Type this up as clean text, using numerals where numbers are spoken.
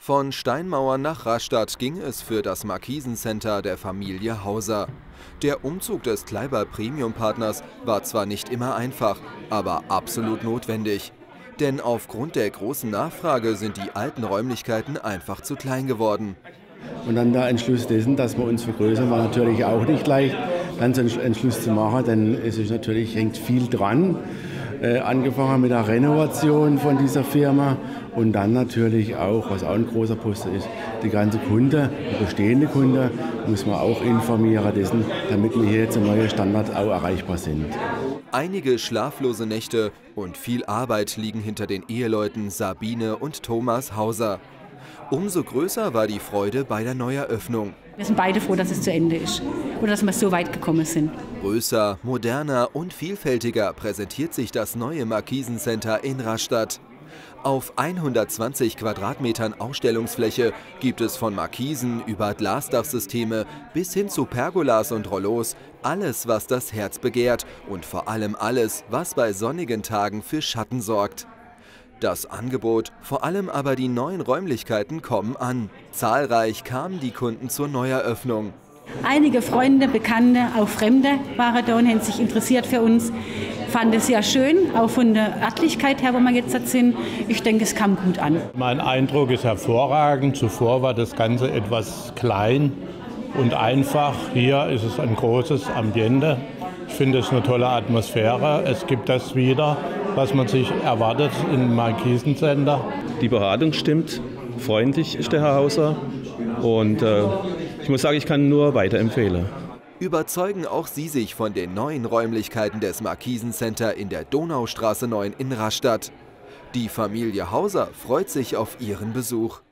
Von Steinmauern nach Rastatt ging es für das Markisen-Center der Familie Hauser. Der Umzug des Kleiber Premium-Partners war zwar nicht immer einfach, aber absolut notwendig. Denn aufgrund der großen Nachfrage sind die alten Räumlichkeiten einfach zu klein geworden. Und dann der Entschluss dessen, dass wir uns vergrößern, war natürlich auch nicht leicht, dann so einen Entschluss zu machen, denn es ist natürlich, hängt viel dran. Angefangen mit der Renovation von dieser Firma und dann natürlich auch, was auch ein großer Posten ist, die ganze Kunde, die bestehende Kunde, muss man auch informieren dessen, damit wir hier zum neuen Standard auch erreichbar sind. Einige schlaflose Nächte und viel Arbeit liegen hinter den Eheleuten Sabine und Thomas Hauser. Umso größer war die Freude bei der Neueröffnung. Wir sind beide froh, dass es zu Ende ist oder dass wir so weit gekommen sind. Größer, moderner und vielfältiger präsentiert sich das neue Markisen-Center in Rastatt. Auf 120 Quadratmetern Ausstellungsfläche gibt es von Markisen über Glasdachsysteme bis hin zu Pergolas und Rollos alles, was das Herz begehrt und vor allem alles, was bei sonnigen Tagen für Schatten sorgt. Das Angebot, vor allem aber die neuen Räumlichkeiten kommen an. Zahlreich kamen die Kunden zur Neueröffnung. Einige Freunde, Bekannte, auch Fremde waren da und haben sich interessiert für uns. Fand es sehr schön, auch von der Örtlichkeit her, wo wir jetzt sind. Ich denke, es kam gut an. Mein Eindruck ist hervorragend. Zuvor war das Ganze etwas klein und einfach. Hier ist es ein großes Ambiente. Ich finde es eine tolle Atmosphäre. Es gibt das wieder, was man sich erwartet im Markisen-Center. Die Beratung stimmt, freundlich ist der Herr Hauser und ich muss sagen, ich kann nur weiterempfehlen. Überzeugen auch Sie sich von den neuen Räumlichkeiten des Markisen-Center in der Donaustraße 9 in Rastatt. Die Familie Hauser freut sich auf Ihren Besuch.